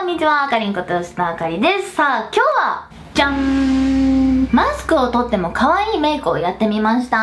んにちは、あかりんこと吉田あかりです。さあ、今日は、じゃん！マスクを取っても可愛いメイクをやってみました。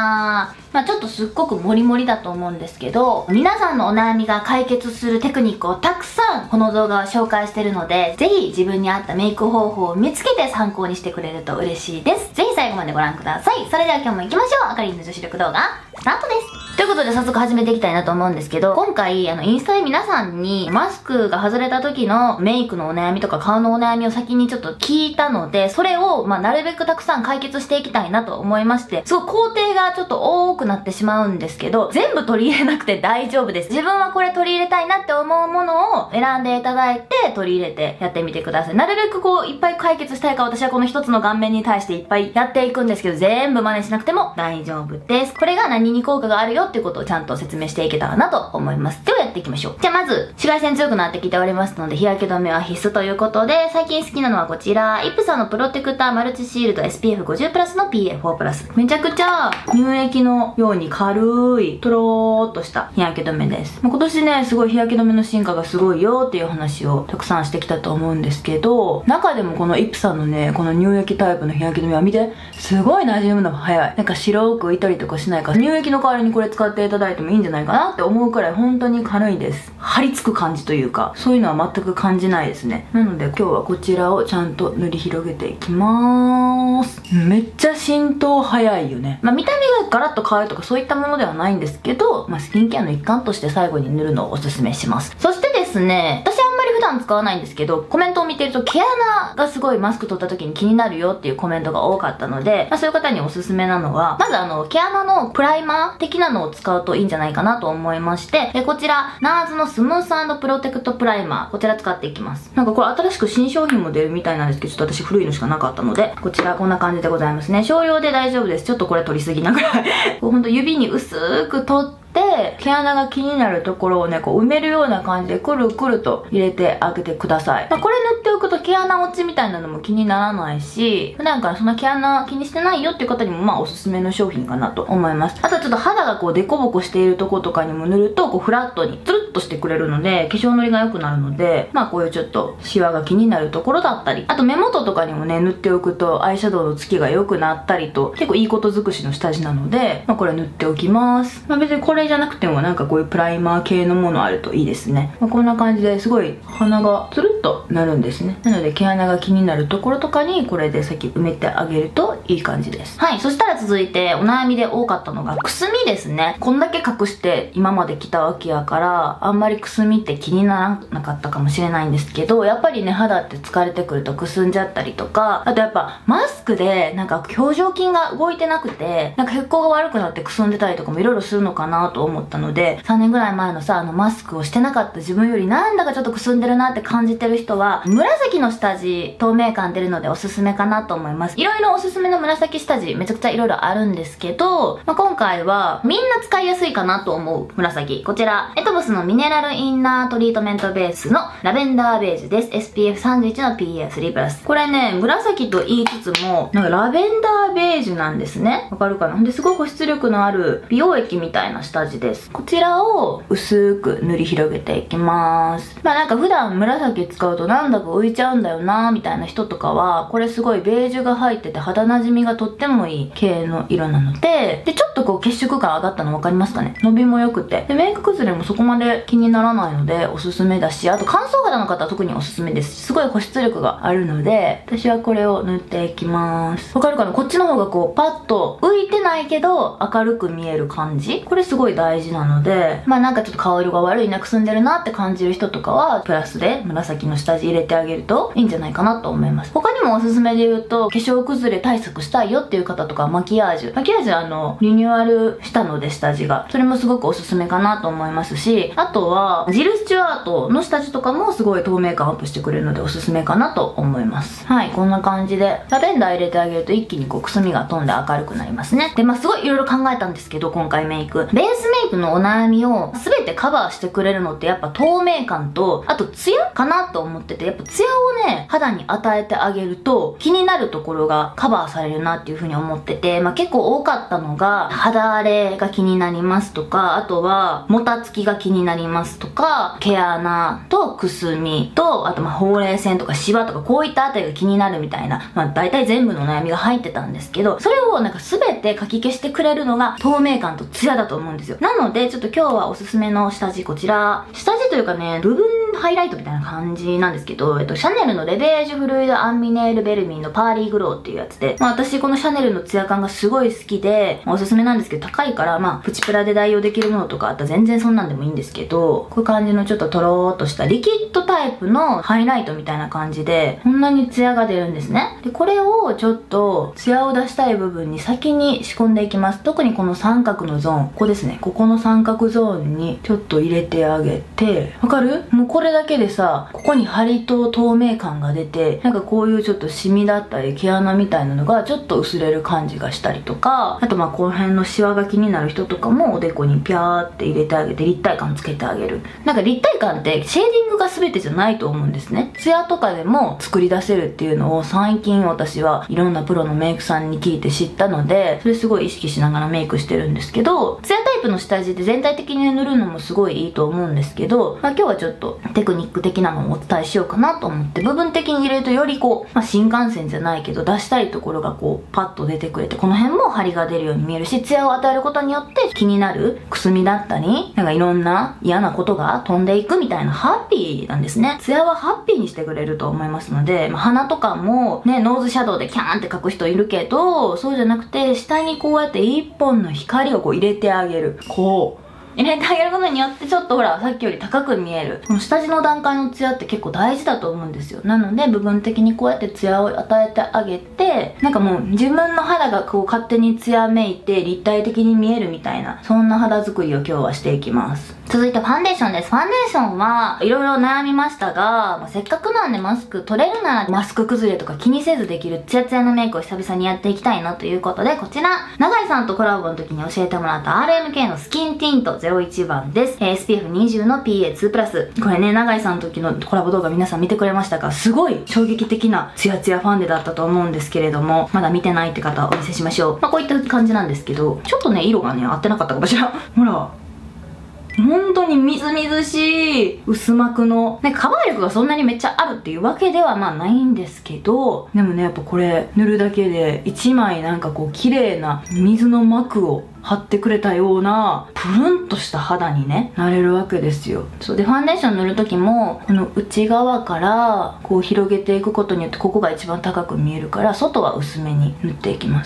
ちょっとすっごくモリモリだと思うんですけど、皆さんのお悩みが解決するテクニックをたくさんこの動画は紹介してるので、ぜひ自分に合ったメイク方法を見つけて参考にしてくれると嬉しいです。ぜひ最後までご覧ください。それでは今日も行きましょう。あかりんの女子力動画、スタートです。ということで早速始めていきたいなと思うんですけど、今回インスタで皆さんにマスクが外れた時のメイクのお悩みとか顔のお悩みを先にちょっと聞いたので、それをなるべくたくさん解決していきたいなと思いまして、すごい工程がちょっと多くなってしまうんですけど、全部取り入れなくて大丈夫です。自分はこれ取り入れたいなって思うものを選んでいただいて取り入れてやってみてください。なるべくいっぱい解決したいから、私はこの一つの顔面に対していっぱいやっていくんですけど、全部真似しなくても大丈夫です。これが何に効果があるよっていうことをちゃんと説明していけたらなと思います。ではやっていきましょう。じゃあまず、紫外線強くなってきておりますので、日焼け止めは必須ということで、最近好きなのはこちら、イプサのプロテクターマルチシールド SPF50+ の PA4+。めちゃくちゃ乳液のように軽い、とろーっとした日焼け止めです。今年ね、すごい日焼け止めの進化がすごいよっていう話をたくさんしてきたと思うんですけど、中でもこのイプサのね、この乳液タイプの日焼け止めは見て、すごい馴染むのが早い。なんか白く浮いたりとかしないから、乳液の代わりにこれ使っていただいてもいいんじゃないかなって思うくらい本当に軽いです。張り付く感じというか、そういうのは全く感じないですね。なので今日はこちらをちゃんと塗り広げていきまーす。めっちゃ浸透早いよね。見た目がガラッと変わるとかそういったものではないんですけど、スキンケアの一環として最後に塗るのをおすすめします。そしてですね、私あんまり普段使わないんですけど、コメントを見てると毛穴がすごいマスク取った時に気になるよっていうコメントが多かったので、そういう方におすすめなのは、まず毛穴のプライマー的なのを使うといいんじゃないかなと思いまして、こちら、ナーズのスムース&プロテクトプライマー、こちら使っていきます。なんかこれ新しく新商品も出るみたいなんですけど、ちょっと私古いのしかなかったので、こちらこんな感じでございますね。少量で大丈夫です。ちょっとこれ取りすぎなぐらい。ほんと指に薄く取って、毛穴が気になるところをね、埋めるような感じでくるくると入れてあげてください。これ塗っておくと毛穴落ちみたいなのも気にならないし、普段からそんな毛穴気にしてないよっていう方にもおすすめの商品かなと思います。あとはちょっと肌がデコボコしているところとかにも塗るとフラットにツルッとしてくれるので、化粧のりが良くなるので、こういうちょっとシワが気になるところだったり、あと目元とかにもね、塗っておくとアイシャドウのつきが良くなったりと、結構いいこと尽くしの下地なので、これ塗っておきます。別にこれじゃなくてもなんかこういうプライマー系のものあるといいですね。こんな感じですごい鼻がつるっとなるんですね。なので毛穴が気になるところとかにこれで先埋めてあげるといい感じです。はい、そしたら続いてお悩みで多かったのがくすみですね。こんだけ隠して今まで来たわけやから、あんまりくすみって気にならなかったかもしれないんですけど、やっぱりね、肌って疲れてくるとくすんじゃったりとか、あとやっぱマスクでなんか表情筋が動いてなくて、なんか血行が悪くなってくすんでたりとかもいろいろするのかなと思ったので、3年ぐらい前のマスクをしてなかった自分よりなんだかちょっとくすんでるなって感じてる人は、紫の下地透明感出るのでおすすめかなと思います。いろいろおすすめの紫下地めちゃくちゃいろいろあるんですけど、今回はみんな使いやすいかなと思う紫、こちらエトボスのミネラルインナートリートメントベースのラベンダーベージュです。 SPF31 の PA3+。これね、紫と言いつつもなんかラベンダーベージュなんですね。わかるかな。ですごい保湿力のある美容液みたいな下地です。こちらを薄く塗り広げていきます。なんか普段紫使うとなんだか浮いちゃうんだよなみたいな人とかは、これすごいベージュが入ってて肌なじみがとってもいい系の色なので、ちょっと血色感上がったの分かりますかね。伸びも良くて、でメイク崩れもそこまで気にならないのでおすすめだし、あと乾燥肌の方は特におすすめですし、すごい保湿力があるので、私はこれを塗っていきます。わかるかな。こっちの方がパッと浮いてないけど明るく見える感じ、これすごい大事なので、なんかちょっと顔色が悪いな、くすんでるなって感じる人とかはプラスで紫の下地入れてあげるといいんじゃないかなと思います。他にもおすすめで言うと、化粧崩れ対策したいよっていう方とか、マキアージュリニューアルしたので下地が、それもすごくおすすめかなと思いますし、あとはジル・スチュワートの下地とかもすごい透明感アップしてくれるのでおすすめかなと思います。はい、こんな感じでラベンダー入れてあげると一気にくすみが飛んで明るくなりますね。ですごいいろいろ考えたんですけど、今回ベースメイクのお悩みを全てカバーしてくれるのってやっぱ透明感と、あとツヤかなと思ってて、やっぱツヤをね、肌に与えてあげると気になるところがカバーさされるなっていう風に思ってて、結構多かったのが、肌荒れが気になりますとか、あとは、もたつきが気になりますとか、毛穴とくすみと、あとほうれい線とかシワとか、こういったあたりが気になるみたいな、大体全部の悩みが入ってたんですけど、それを全てかき消してくれるのが透明感とツヤだと思うんですよ。なので、ちょっと今日はおすすめの下地、こちら。下地というかね、部分ハイライトみたいな感じなんですけど、シャネルのレベージュフルイドアンミネールベルミンのパーリーグローっていうやつで、私このシャネルのツヤ感がすごい好きで、おすすめなんですけど、高いから、プチプラで代用できるものとかあったら全然そんなんでもいいんですけど、こういう感じのちょっとトローっとしたリキッドタイプのハイライトみたいな感じで、こんなにツヤが出るんですね。で、これをちょっとツヤを出したい部分に先に仕込んでいきます。特にこの三角のゾーン、ここですね。ここの三角ゾーンにちょっと入れてあげて、わかる？もうこれだけでさ、ここにハリと透明感が出て、こういうちょっとシミだったり毛穴みたいなのがちょっと薄れる感じがしたりとか、あとこの辺のシワが気になる人とかもおでこにピャーって入れてあげて立体感つけてあげる。立体感ってシェーディングが全てじゃないと思うんですね。ツヤとかでも作り出せるっていうのを最近私はいろんなプロのメイクさんに聞いて知ったので、それすごい意識しながらメイクしてるんですけど、ツヤタイプの下地で全体的に塗るのもすごいいいと思うんですけど、今日はちょっとテクニック的なのをお伝えしようかなと思って、部分的に入れるとより新幹線じゃないけど出したいところがパッと出てくれて、この辺も張りが出るように見えるし、ツヤを与えることによって気になるくすみだったり、いろんな嫌なことが飛んでいくみたいなハッピーなんですね。ツヤはハッピーにしてくれると思いますので、鼻とかもね、ノーズシャドウでキャーンって描く人いるけど、そうじゃなくて下にこうやって一本の光を入れてあげる。入れてあげることによってちょっとさっきより高く見える。この下地の段階のツヤって結構大事だと思うんですよ。なので部分的にこうやってツヤを与えてあげて、もう自分の肌が勝手にツヤめいて立体的に見えるみたいな、そんな肌作りを今日はしていきます。続いてファンデーションです。ファンデーションはいろいろ悩みましたが、せっかくなんでマスク取れるならマスク崩れとか気にせずできるツヤツヤのメイクを久々にやっていきたいなということで、こちら永井さんとコラボの時に教えてもらった RMK のスキンティント01番です。SPF20 の PA2+。これね、永井さんの時のコラボ動画皆さん見てくれましたか？すごい衝撃的なツヤツヤファンデだったと思うんですけれども、まだ見てないって方はお見せしましょう。こういった感じなんですけど、ちょっとね色がね合ってなかったかもしれない。ほら本当にみずみずしい薄膜のカバー力がそんなにめっちゃあるっていうわけではないんですけど、でもねやっぱこれ塗るだけで1枚綺麗な水の膜を貼ってくれたようなプルンとした肌にねなれるわけですよ。そうで、ファンデーション塗る時もこの内側から広げていくことによってここが一番高く見えるから、外は薄めに塗っていきます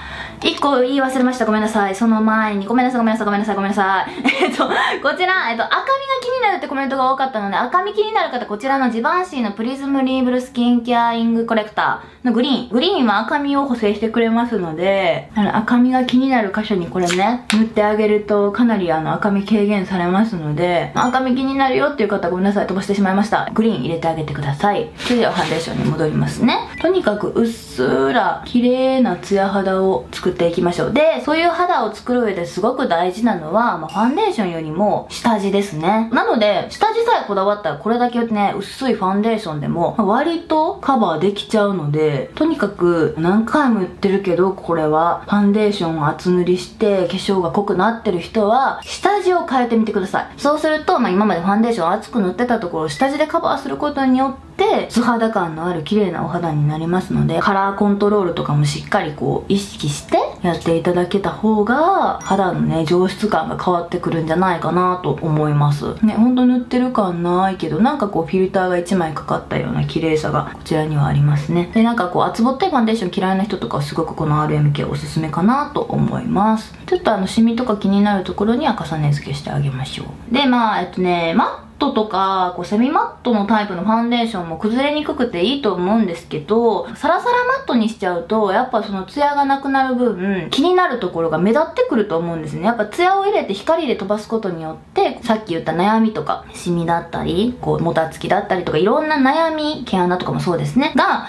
。1個言い忘れました。ごめんなさい。その前にごめんなさい。こちら、赤みが気になるってコメントが多かったので、赤み気になる方、こちらのジバンシーのプリズムリーブルスキンケアリングコレクターのグリーンは赤みを補正してくれますので、赤みが気になる箇所にこれね塗ってあげるとかなり赤み軽減されますので、赤み気になるよっていう方はごめんなさい、飛ばしてしまいました。グリーン入れてあげてください。それではファンデーションに戻りますね。とにかくうっすら綺麗なツヤ肌を作っていきましょう。で、そういう肌を作る上ですごく大事なのは、ファンデーションよりも下地ですね。なので下地さえこだわったらこれだけね薄いファンデーションでも割とカバーできちゃうので、とにかく何回も言ってるけど、これはファンデーションを厚塗りして化粧が濃くなってる人は下地を変えてみてください。そうすると、今までファンデーションを厚く塗ってたところを下地でカバーすることによって素肌感のある綺麗なお肌になりますので、カラーコントロールとかもしっかり意識してやっていただけた方が肌のね上質感が変わってくるんじゃないかなと思いますね。ほんと塗ってる感ないけど、フィルターが1枚かかったような綺麗さがこちらにはありますね。で、厚ぼったいファンデーション嫌いな人とかはすごくこの RMK おすすめかなと思います。ちょっとシミとか気になるところには重ね付けしてあげましょう。で、マットとかセミマットのタイプのファンデーションも崩れにくくていいと思うんですけど、サラサラマットにしちゃうとやっぱそのツヤがなくなる分気になるところが目立ってくると思うんですね。やっぱツヤを入れて光で飛ばすことによってさっき言った悩みとかシミだったりもたつきだったりとかいろんな悩み、毛穴とかもそうですねがマット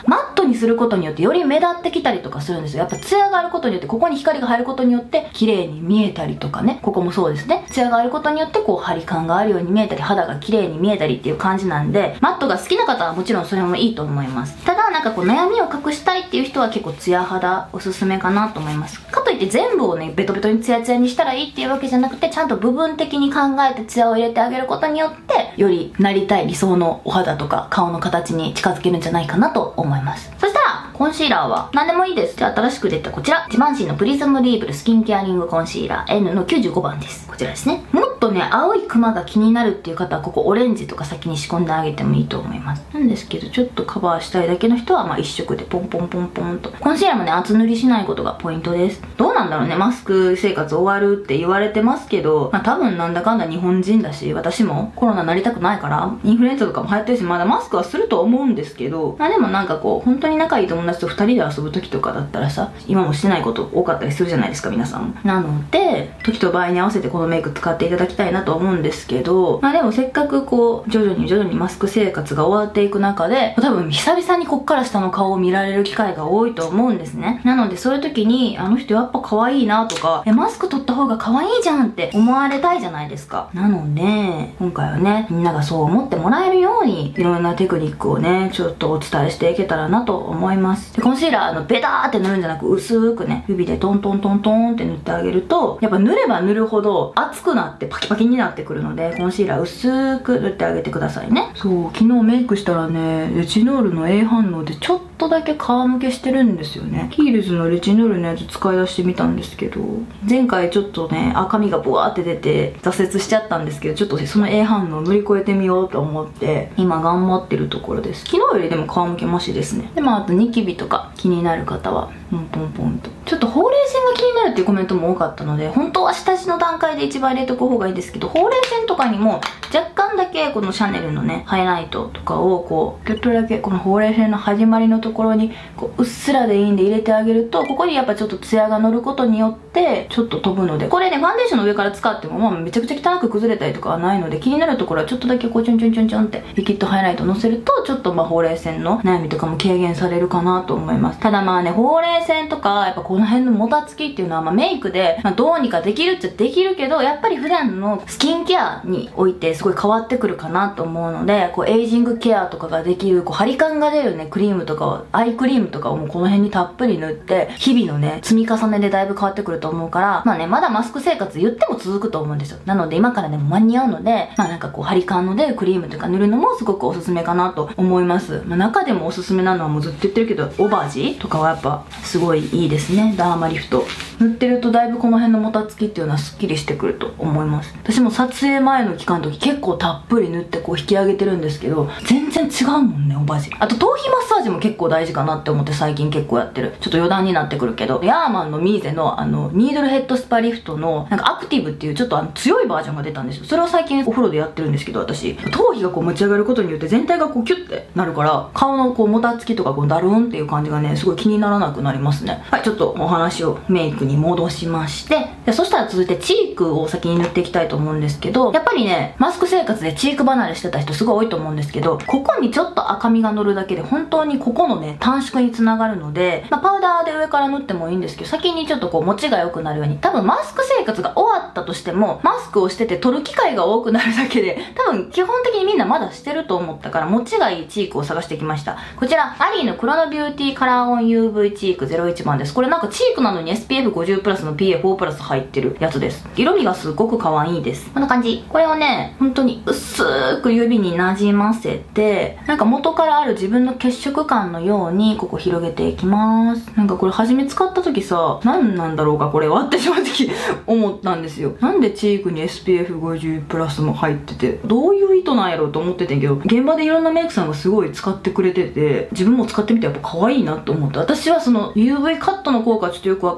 トにすることによってより目立ってきたりとかするんですよ。やっぱツヤがあることによって、ここに光が入ることによって綺麗に見えたりとかね、ここもそうですね。ツヤがあることによってこう張り感があるように見えたり、肌が綺麗に見えたりっていう感じなんで、マットが好きな方はもちろんそれもいいと思います。ただなんかこう悩みを隠したいっていう人は結構ツヤ肌おすすめかなと思います。かといって全部をねベトベトにツヤツヤにしたらいいっていうわけじゃなくて、ちゃんと部分的に考えてツヤを入れてあげることによってよりなりたい理想のお肌とか顔の形に近づけるんじゃないかなと思います。そしたらコンシーラーは何でもいいです。じゃあ新しく出たこちら、ジバンシーのプリズムリーブルスキンケアリングコンシーラー N の95番です。こちらですね。もっとね青いクマが気になるっていう方はここオレンジとか先に仕込んであげてもいいと思います。なんですけどちょっとカバーしたいだけの人はまあ一色でポンポンポンポンと。コンシーラーもね厚塗りしないことがポイントです。どうなんだろうね、マスク生活終わるって言われてますけど、まあ多分なんだかんだ日本人だし、私もコロナなりたくないからインフルエンザとかも流行ってるし、まだマスクはすると思うんですけど、まあでもなんかこう本当に仲いい友達と2人で遊ぶ時とかだったらさ、今もしてないこと多かったりするじゃないですか皆さんも。なので時と場合に合わせてこのメイク使っていただきたいなと思うんですけど、まあでもせっかくこう徐々にマスク生活が終わっていく中で、多分久々にこっから下の顔を見られる機会が多いと思うんですね。なのでそういう時にあの人やっぱ可愛いなとか、マスク取った方が可愛いじゃんって思われたいじゃないですか。なので今回はねみんながそう思ってもらえるようにいろんなテクニックをねちょっとお伝えしていけたらなと思います。でコンシーラーベターって塗るんじゃなく、薄くね指でトントントントンって塗ってあげると、やっぱ塗れば塗るほど熱くなってパキパキになってくるので、コンシーラー薄く塗ってあげてくださいね。そう、昨日メイクしたらねレチノールの A 反応でちょっとだけ皮むけしてるんですよね。キールズのレチノールのやつ使い出してみたんですけど、前回ちょっとね赤みがブワーって出て挫折しちゃったんですけど、ちょっとその A 反応を乗り越えてみようと思って今頑張ってるところです。昨日よりでも皮むけマシですね。でもあとニキビとか気になる方はポンポンポンと、ちょっとほうれい線が気になるっていうコメントも多かったので、本当は下地の段階で一番入れとく方がいいですけど、ほうれい線とかにも若干だけこのシャネルのねハイライトとかをこうちょっとだけこのほうれい線の始まりのところにこううっすらでいいんで入れてあげると、ここにやっぱちょっとツヤが乗ることによってちょっと飛ぶので、これねファンデーションの上から使ってもまあめちゃくちゃ汚く崩れたりとかはないので、気になるところはちょっとだけこうチョンチョンチョンチョンってリキッドハイライトのせると、ちょっとまあほうれい線の悩みとかも軽減されるかなと思います。ただまあねほうれい線とかやっぱこの辺のもたつきっていうのはまあメイクで、まあ、どうにかできるっちゃできるけど、やっぱり普段のスキンケアにおいてすごい変わってくるかなと思うので、こうエイジングケアとかができるこう張り感が出るねクリームとかを、アイクリームとかをもうこの辺にたっぷり塗って日々のね積み重ねでだいぶ変わってくると思うから、まあねまだマスク生活言っても続くと思うんですよ。なので今からでも間に合うので、まあなんかこう張り感の出るクリームとか塗るのもすごくおすすめかなと思います。まあ、中でもおすすめなのはもうずっと言ってるけどオバージとかはやっぱすごいいいですね。ダーマリフト塗ってるとだいぶこの辺のもたつきっていうのはすっきりしてくると思います。私も撮影前の期間の時結構たっぷり塗ってこう引き上げてるんですけど、全然違うもんねオバージ。あと頭皮マッサージも結構大事かなって思って最近結構やってる。ちょっと余談になってくるけど、ヤーマンのミーゼのニードルヘッドスパリフトのなんかアクティブっていうちょっと強いバージョンが出たんですよ。それを最近お風呂でやってるんですけど、私頭皮がこう持ち上がることによって全体がこうキュッてなるから顔のこうもたつきとかこうダルンっていう感じがねすごい気にならなくなりますね。はい、ちょっとお話をメイクに戻しまして、でそしたら続いてチークを先に塗っていきたいと思うんですけど、やっぱりねマスク生活でチーク離れしてた人すごい多いと思うんですけど、ここにちょっと赤みが乗るだけで本当にここのね短縮につながるので、まあ、パウダーで上から塗ってもいいんですけど、先にちょっとこう持ちが良くなるように、多分マスク生活が終わったとしてもマスクをしてて取る機会が多くなるだけで、多分基本的にみんなまだしてると思ったから持ちがいいチークを探してきました。こちらアリーのクロノビューティーカラーオン UV チーク01番です。これなんかチークなのに SPF50 プラスの PA4 プラス入ってるやつです。色味がすごく可愛いです。こんな感じ。これをね本当に薄く指になじませて、なんか元からある自分の血色感のようにここ広げていきます。なんかこれ初め使った時さ、何なんだろうかこれはって正直思ったんですよ。なんでチークに SPF50 プラスも入っててどういう意図なんやろうと思っててんけど、現場でいろんなメイクさんがすごい使ってくれてて自分も使ってみてやっぱ可愛いなと思って、私はその UV カットの効果ちょっとよくわから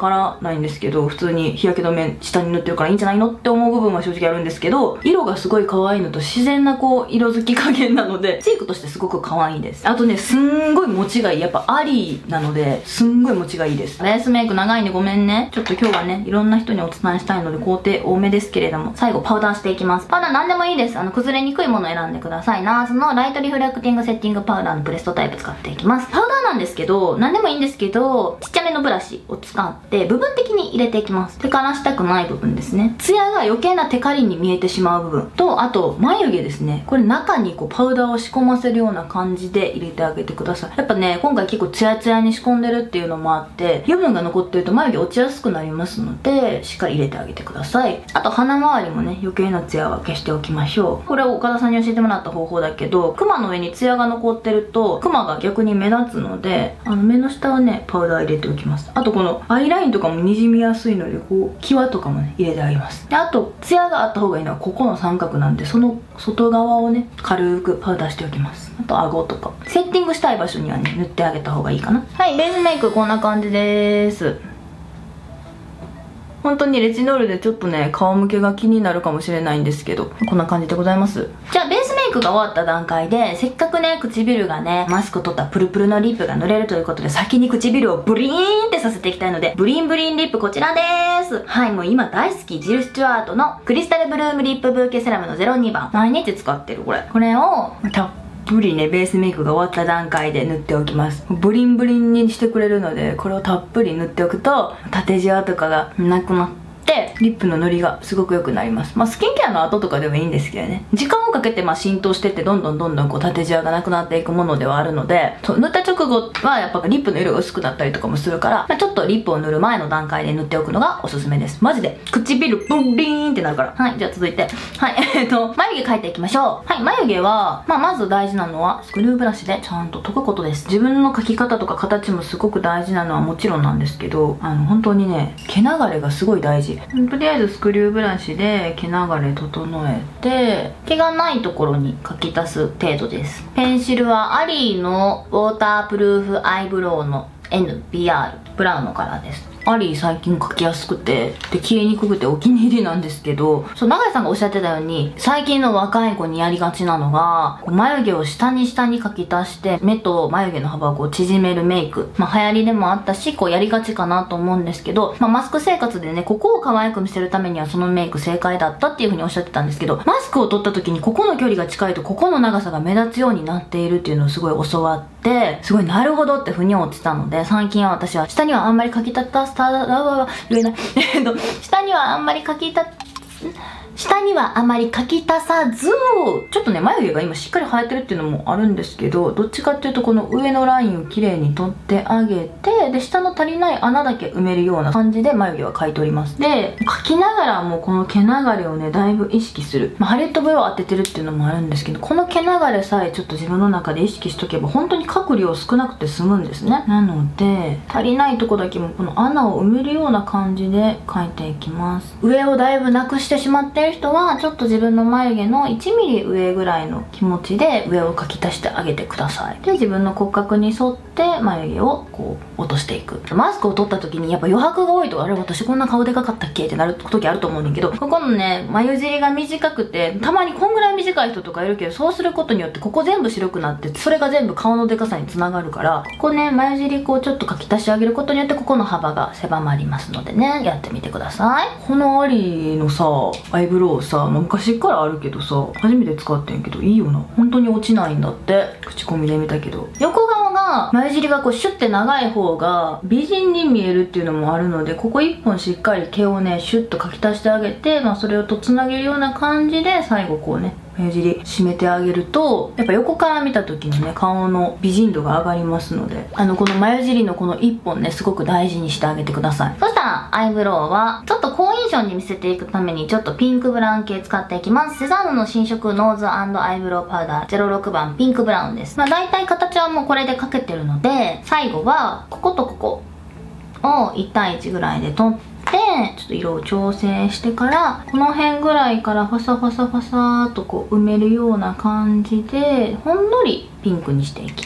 ないんですけど、普通に日焼け止め下に塗ってるからいいんじゃないのって思う部分は正直あるんですけど、色がすごい可愛いのと自然なこう色づき加減なので、チークとしてすごく可愛いです。あとね、すんごい持ちがいい。やっぱアリーなのですんごい持ちがいいです。ベースメイク長いんでごめんね。ちょっと今日はね、いろんな人にお伝えしたいので工程多めですけれども、最後パウダーしていきます。パウダー何でもいいです。崩れにくいものを選んでください。ナーズのライトリフレクティングセッティングパウダーのプレストタイプ使っていきます。パウダーなんですけど、何でもいいんですけど、ちっちゃめのブラシを使って部分的に入れていきます。テカらしたくない部分ですね。ツヤが余計なテカリに見えてしまう部分と、あと眉毛ですね。これ中にこうパウダーを仕込ませるような感じで入れてあげてください。やっぱね、今回結構ツヤツヤに仕込んでるっていうのもあって、油分が残ってると眉毛落ちやすくなりますので、しっかり入れてあげてください。あと鼻周りもね、余計なツヤは消しておきましょう。これを岡田さんに教えてもらった方法だけど、クマの上にツヤが残ってるとクマが逆に目立つので、目の下はねパウダー入れておきます。あとこのアイラインとかもにじみやすいので、こう際とかもね入れてあげます。で、あとツヤがあった方がいいのはここの三角なんで、その外側をね軽くパウダーしておきます。あと顎とかセッティングしたい場所にはね塗ってあげた方がいいかな。はい、ベースメイクこんな感じです。本当にレチノールでちょっとね顔向けが気になるかもしれないんですけど、こんな感じでございます。じゃあベースメイクが終わった段階で、せっかくね唇がねマスク取ったプルプルのリップが塗れるということで、先に唇をブリーンってさせていきたいので、ブリンブリンリップこちらです。はい、もう今大好きジル・スチュワートのクリスタルブルームリップブーケセラムの02番、毎日使ってるこれをたっぷりねベースメイクが終わった段階で塗っておきます。ブリンブリンにしてくれるので、これをたっぷり塗っておくと縦じわとかがなくなってリップの塗りがすごく良くなります。スキンケアの後とかでもいいんですけどね、時間をかけて浸透してってどんどんこう縦じわがなくなっていくものではあるので、塗った直後はやっぱリップの色が薄くなったりとかもするから、ちょっとリップを塗る前の段階で塗っておくのがおすすめです。マジで唇ブリーンってなるから。はい、じゃあ続いてはい眉毛描いていきましょう。はい、眉毛はまず大事なのはスクリューブラシでちゃんと解くことです。自分の描き方とか形もすごく大事なのはもちろんなんですけど、本当にね毛流れがすごい大事。とりあえずスクリューブラシで毛流れ整えて、毛がないところに描き足す程度です。ペンシルはアリーのウォータープルーフアイブロウの NBR ブラウンのカラーです。アリー最近描きやすくてで消えにくくてお気に入りなんですけど、永井さんがおっしゃってたように最近の若い子にやりがちなのが、眉毛を下に描き足して目と眉毛の幅を縮めるメイク、流行りでもあったしやりがちかなと思うんですけど、マスク生活でねここを可愛く見せるためにはそのメイク正解だったっていう風におっしゃってたんですけど、マスクを取った時にここの距離が近いとここの長さが目立つようになっているっていうのをすごい教わって、すごいなるほどって腑に落ちたので、最近は私は下にはあんまり描き足した言えない下にはあんまり描き足さず、ちょっとね眉毛が今しっかり生えてるっていうのもあるんですけど、どっちかっていうとこの上のラインを綺麗に取ってあげて、で下の足りない穴だけ埋めるような感じで眉毛は描いております。で描きながらもこの毛流れをねだいぶ意識する、ハリウッドブロウを当ててるっていうのもあるんですけど、この毛流れさえちょっと自分の中で意識しとけば本当に描く量少なくて済むんですね。なので足りないとこだけもこの穴を埋めるような感じで描いていきます。上をだいぶなくしてしまっている人はちょっと自分の眉毛の1ミリ上ぐらいの気持ちで上を描き足してあげてください。で自分の骨格に沿って眉毛をこう落としていく。マスクを取った時にやっぱ余白が多いと、あれ私こんな顔でかかったっけってなる時あると思うんだけど、ここのね眉尻が短くて、たまにこんぐらい短い人とかいるけど、そうすることによってここ全部白くなって、それが全部顔のでかさにつながるから、ここね眉尻こうちょっと描き足してあげることによってここの幅が狭まりますのでね、やってみてください。このアリのさアイブロウさ、昔からあるけどさ初めて使ってんけどいいよな。本当に落ちないんだって。口コミで見たけど、横側が眉尻がこうシュッて長い方が美人に見えるっていうのもあるので、ここ1本しっかり毛をねシュッと描き足してあげて、それをとつなげるような感じで最後こうね眉尻締めてあげると、やっぱ横から見た時のね顔の美人度が上がりますので、この眉尻のこの1本ねすごく大事にしてあげてください。そしたらアイブロウはちょっと好印象に見せていくためにちょっとピンクブラウン系使っていきます。セザーヌの新色ノーズ&アイブロウパウダー06番ピンクブラウンです。大体形はもうこれで描けてるので、最後はこことここを1対1ぐらいで取って、ちょっと色を調整してから、この辺ぐらいからファサファサファサーっとこう埋めるような感じでほんのりピンクにしていきます。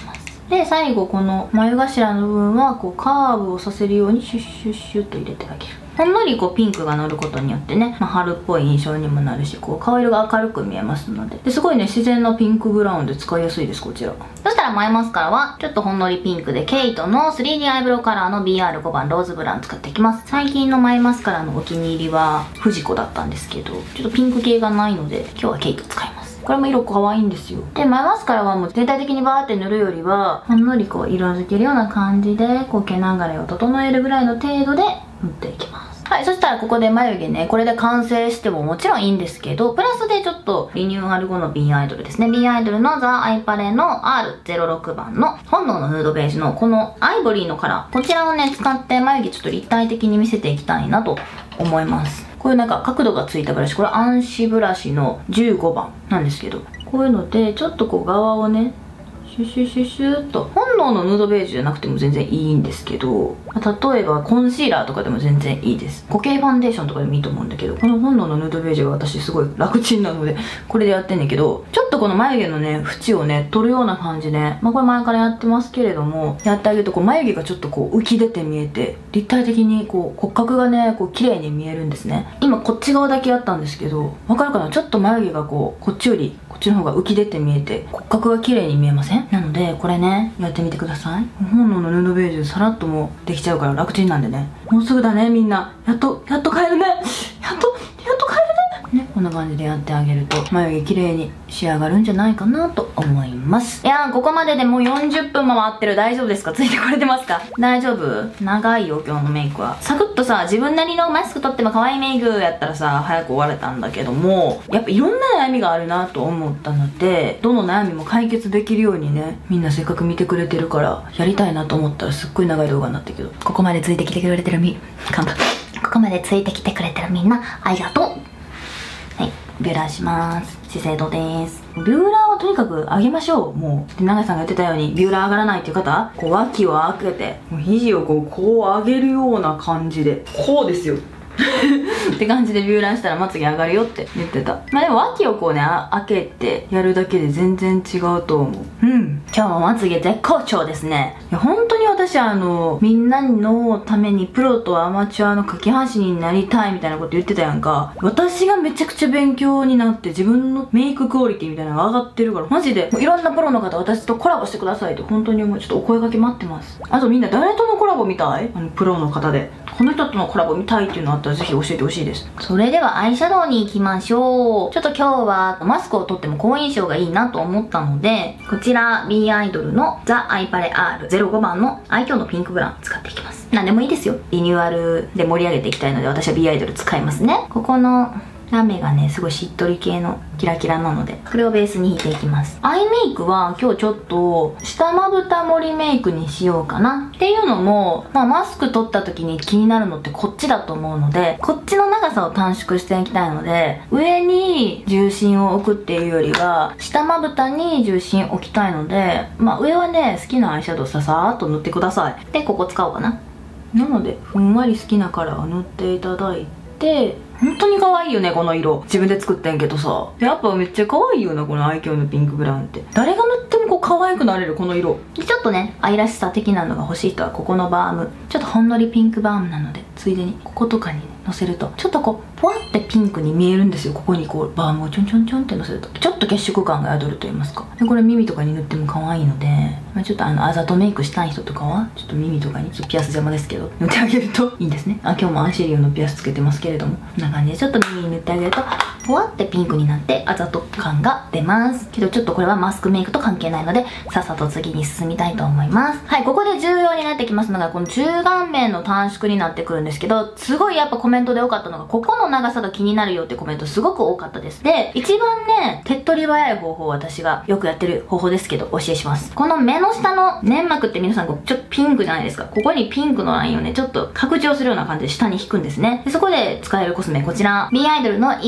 で最後この眉頭の部分はこうカーブをさせるようにシュッシュッシュッと入れてあげる。ほんのりこうピンクが乗ることによってね、春っぽい印象にもなるし、こう顔色が明るく見えますので、すごいね自然なピンクブラウンで使いやすいです。こちらそしたら眉マスカラはちょっとほんのりピンクでケイトの 3D アイブロウカラーの BR5 番ローズブラウン使っていきます。最近の眉マスカラのお気に入りはフジコだったんですけど、ちょっとピンク系がないので今日はケイト使います。これも色可愛いんですよ。で眉マスカラはもう全体的にバーって塗るよりは、ほんのりこう色づけるような感じでこう毛流れを整えるぐらいの程度で塗っていきます。はい、そしたらここで眉毛ね、これで完成してももちろんいいんですけど、プラスでちょっとリニューアル後の B アイドルですね。B アイドルのザ・アイパレの R06 番の本能のヌードベージュのこのアイボリーのカラー。こちらをね、使って眉毛ちょっと立体的に見せていきたいなと思います。こういうなんか角度がついたブラシ、これアンシブラシの15番なんですけど、こういうのでちょっとこう側をね、シュシュシュシューっと、本能のヌードベージュじゃなくても全然いいんですけど、例えばコンシーラーとかでも全然いいです。固形ファンデーションとかでもいいと思うんだけど、この本能のヌードベージュが私すごい楽ちんなのでこれでやってんだけど、ちょっとこの眉毛のね縁をね取るような感じで、これ前からやってますけれども、やってあげるとこう眉毛がちょっとこう浮き出て見えて、立体的にこう骨格がねこう綺麗に見えるんですね。今こっち側だけやったんですけど、わかるかな、ちょっと眉毛がこうこっちよりこっちの方が浮き出て見えて骨格が綺麗に見えません？なのでこれねやってみてください。本能のヌードベージュさらっともうできちゃうから楽ちんなんでね。もうすぐだねみんな。やっと買えるね。やっと買えるね。こんな感じでやってあげると眉毛綺麗に仕上がるんじゃないかなと思います。いやー、ここまででもう40分も回ってる。大丈夫ですか？ついてこれてますか？大丈夫？長いよ今日のメイクは。サクッとさ、自分なりのマスク取っても可愛いメイクやったらさ早く終われたんだけども、やっぱいろんな悩みがあるなと思ったので、どの悩みも解決できるようにね、みんなせっかく見てくれてるからやりたいなと思ったらすっごい長い動画になったけど、ここまでついてきてくれてるここまでついてきてくれてるみんなありがとう。はい、ビューラーします。資生堂です。ビューラーはとにかく上げましょう。もうで永井さんが言ってたようにビューラー上がらないっていう方、こう脇を開けてもう肘をこう上げるような感じで、こうですよって感じでビューラーしたらまつげ上がるよって言ってた。でも脇をこうね開けてやるだけで全然違うと思う。今日もまつげ絶好調ですね。いや本当に私みんなのためにプロとアマチュアの架け橋になりたいみたいなこと言ってたやんか。私がめちゃくちゃ勉強になって自分のメイククオリティみたいなのが上がってるから、マジでもういろんなプロの方私とコラボしてくださいって本当にもうちょっとお声掛け待ってます。あとみんな誰とのコラボ見たい？プロの方でこの人とのコラボ見たいっていうのあったらぜひ教えてほしいです。それではアイシャドウに行きましょう。ちょっと今日はマスクを取っても好印象がいいなと思ったので、こちら B アイドルのザ・アイパレ R05 番の愛嬌のピンクブラウン使っていきます。何でもいいですよ。リニューアルで盛り上げていきたいので私は B アイドル使いますね。ここのラメがねすごいしっとり系のキラキラなので、これをベースに引いていきます。アイメイクは今日ちょっと下まぶた盛りメイクにしようかなっていうのも、マスク取った時に気になるのってこっちだと思うので、こっちの長さを短縮していきたいので、上に重心を置くっていうよりは下まぶたに重心置きたいので、上はね好きなアイシャドウさーっと塗ってください。でここ使おうかな。なのでふんわり好きなカラーを塗っていただいて、本当に可愛いよねこの色。自分で作ってんけどさ、やっぱめっちゃ可愛いよなこの愛嬌のピンクブラウンって。誰が塗ってもこう可愛くなれるこの色で、ちょっとね愛らしさ的なのが欲しい人はここのバーム、ちょっとほんのりピンクバームなのでついでにこことかにねのせるとちょっとこうポワってピンクに見えるんですよ。ここにこうバームをちょんちょんちょんってのせるとちょっと血色感が宿ると言いますか。でこれ耳とかに塗っても可愛いので、ちょっとあざとメイクしたい人とかはちょっと耳とかにちょっとピアス邪魔ですけど塗ってあげるといいんですね。今日もアンシリオのピアスつけてますけれども、こんな感じでちょっと耳に塗ってあげるとポワってピンクになってあざと感が出ますけど、ちょっとこれはマスクメイクと関係ないのでさっさと次に進みたいと思います。はい、ここで重要になってきますのがこの中顔面の短縮になってくるんですけど、すごいやっぱコメントで多かったのがここの長さが気になるよってコメントすごく多かったです。で一番ね手っ取り早い方法、私がよくやってる方法ですけどお教えします。この目の下の粘膜って皆さんこうちょっとピンクじゃないですか。ここにピンクのラインをねちょっと拡張するような感じで下に引くんですね。でそこで使えるコスメこちら B アイドルのイージーアイライナー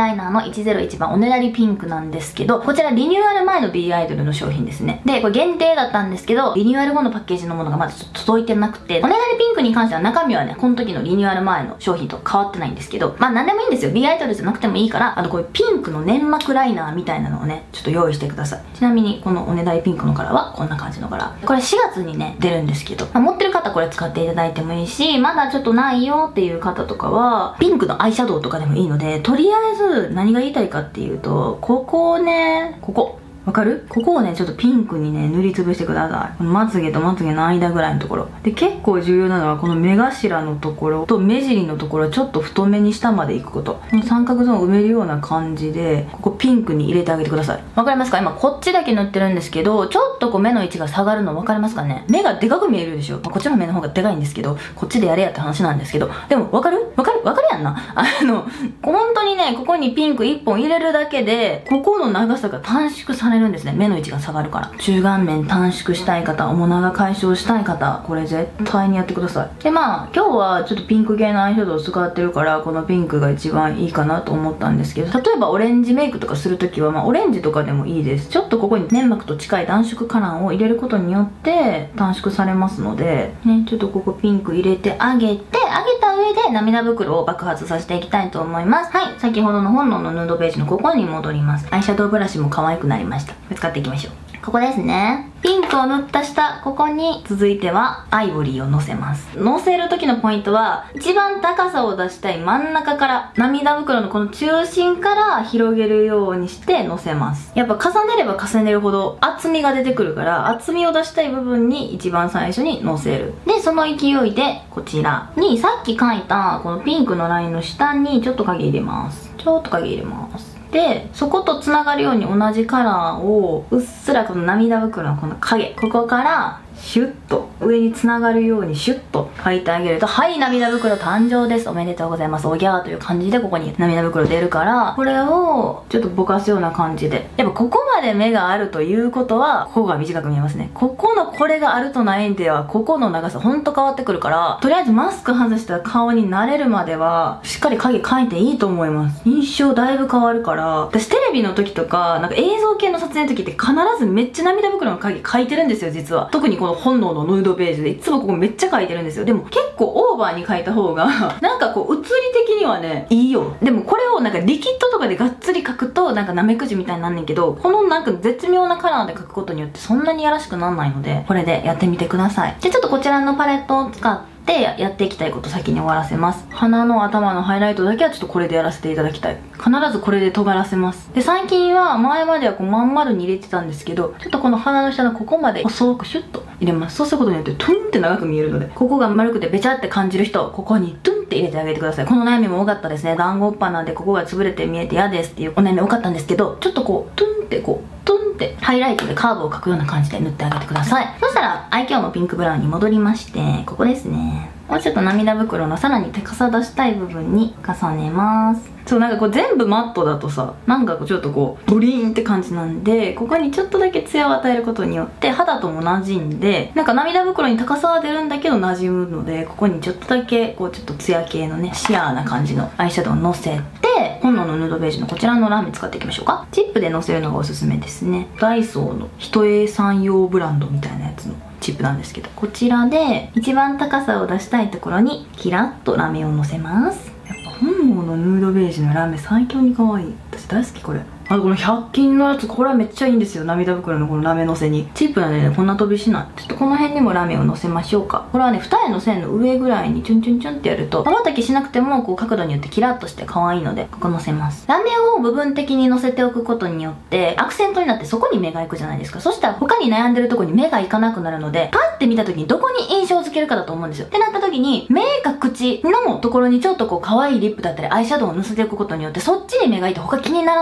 ライナーの101番おねだりピンクなんですけど、こちらリニューアル前の B アイドルの商品ですね。で、これ限定だったんですけど、リニューアル後のパッケージのものがまだちょっと届いてなくて、おねだりピンクに関しては中身はね、この時のリニューアル前の商品と変わってないんですけど、まあなんでもいいんですよ。B アイドルじゃなくてもいいから、こういうピンクの粘膜ライナーみたいなのをね、ちょっと用意してください。ちなみにこのおねだりピンクのカラーはこんな感じのカラー。これ4月にね、出るんですけど、まあ、持ってる方これ使っていただいてもいいし、まだちょっとないよっていう方とかは、ピンクのアイシャドウとかでもいいので、とりあえず何が言いたいかっていうと、ここをね、わかる？ここをね、ちょっとピンクにね、塗りつぶしてください。このまつげとまつげの間ぐらいのところ。で、結構重要なのは、この目頭のところと目尻のところをちょっと太めに下まで行くこと。この三角ゾーンを埋めるような感じで、ここピンクに入れてあげてください。わかりますか？今こっちだけ塗ってるんですけど、ちょっとこう目の位置が下がるのわかりますかね？目がでかく見えるでしょ？まあ、こっちの目の方がでかいんですけど、こっちでやれやって話なんですけど、でもわかるやんな？本当にね、ここにピンク1本入れるだけで、ここの長さが短縮されるんですね。目の位置が下がるから。中顔面短縮したい方、面長解消したい方、これ絶対にやってください。で、まあ、今日はちょっとピンク系のアイシャドウを使ってるから、このピンクが一番いいかなと思ったんですけど、例えばオレンジメイクとかするときは、まあ、オレンジとかでもいいです。ちょっとここに粘膜と近い暖色カラーを入れることによって短縮されますので、ね、ちょっとここピンク入れてあげた上で涙袋を爆発させていきたいと思います。はい、先ほどの本能のヌードベージュのここに戻ります。アイシャドウブラシも可愛くなりました。これ使っていきましょう。ここですね。ピンクを塗った下、ここに続いてはアイボリーをのせます。のせる時のポイントは、一番高さを出したい真ん中から、涙袋のこの中心から広げるようにしてのせます。やっぱ重ねれば重ねるほど厚みが出てくるから、厚みを出したい部分に一番最初にのせる。で、その勢いでこちらにさっき描いたこのピンクのラインの下にちょっと影入れます。で、そことつながるように同じカラーをうっすらこの涙袋のこの影、ここからシュッと上につながるようにシュッと描いてあげると、はい、涙袋誕生です、おめでとうございます、おぎゃーという感じでここに涙袋出るから、これをちょっとぼかすような感じで、やっぱここまで目があるということはここが短く見えますね。ここのこれがあるとないんでは、ここの長さほんと変わってくるから、とりあえずマスク外した顔に慣れるまではしっかり影描いていいと思います。印象だいぶ変わるから、私テレビの時とかなんか映像系の撮影の時って必ずめっちゃ涙袋の影描いてるんですよ、実は。特にこの本能のヌードベージュでいつもここめっちゃ描いてるんですよ。でも結構オーバーに描いた方がなんかこう写り的にはねいいよ。でもこれをなんかリキッドとかでがっつり描くとなんかナメクジみたいになんねんけど、このなんか絶妙なカラーで描くことによってそんなにやらしくなんないので、これでやってみてください。で、ちょっとこちらのパレットを使ってやっていきたいこと先に終わらせます。鼻の頭のハイライトだけはちょっとこれでやらせていただきたい。必ずこれで尖らせます。で、最近は前まではこうまん丸に入れてたんですけど、ちょっとこの鼻の下のここまで細くシュッと入れます。そうすることによってトゥンって長く見えるので、ここが丸くてべちゃって感じる人、ここにトゥンって入れてあげてください。この悩みも多かったですね。団子っぱなんでここが潰れて見えて嫌ですっていうお悩み多かったんですけど、ちょっとこうトゥンってこうトンってハイライトでカーブを描くような感じで塗ってあげてください。そしたらアイキャオのピンクブラウンに戻りまして、ここですね。もうちょっと涙袋のさらに高さ出したい部分に重ねます。そう、なんかこう全部マットだとさ、なんかちょっとこうブリーンって感じなんで、ここにちょっとだけツヤを与えることによって肌とも馴染んで、なんか涙袋に高さは出るんだけど馴染むので、ここにちょっとだけこうちょっとツヤ系のねシアーな感じのアイシャドウをのせて、本能のヌードベージュのこちらのラメ使っていきましょうか。チップでのせるのがおすすめですね。ダイソーの一重さん用ブランドみたいなやつのチップなんですけど、こちらで一番高さを出したいところにキラッとラメをのせます。やっぱ本能のヌードベージュのラメ最強に可愛い。私大好きこれ。この100均のやつ、これはめっちゃいいんですよ。涙袋のこのラメのせに。チップなんでね、こんな飛びしない。ちょっとこの辺にもラメをのせましょうか。これはね、二重の線の上ぐらいにチュンチュンチュンってやると、瞬きしなくてもこう角度によってキラッとして可愛いので、ここのせます。ラメを部分的にのせておくことによって、アクセントになってそこに目が行くじゃないですか。そしたら他に悩んでるとこに目が行かなくなるので、パッて見た時にどこに印象をつけるかだと思うんですよ。ってなった時に、目か口のところにちょっとこう可愛いリップだったりアイシャドウをのせておくことによって、そっちに目がいて他気にならなくなるじゃないですか。